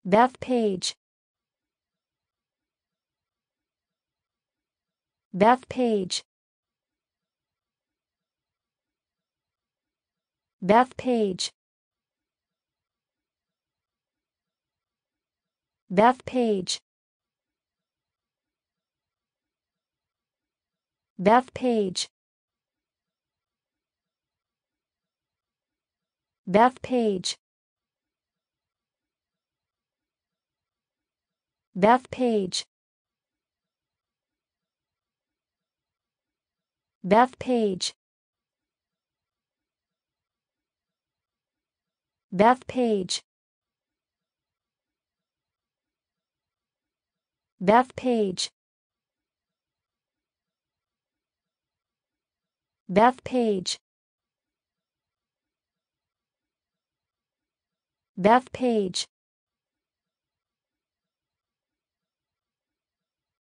Bethpage. Bethpage. Bethpage. Bethpage. Bethpage. Bethpage. Bethpage. Bethpage. Bethpage. Bethpage. Bethpage. Bethpage.